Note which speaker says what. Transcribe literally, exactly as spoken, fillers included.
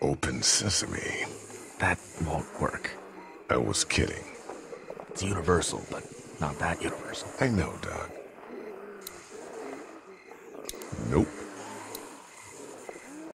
Speaker 1: Open Sesame.
Speaker 2: That won't work.
Speaker 1: I was kidding.
Speaker 2: It's universal, but not that universal.
Speaker 1: I know, Doc. Nope.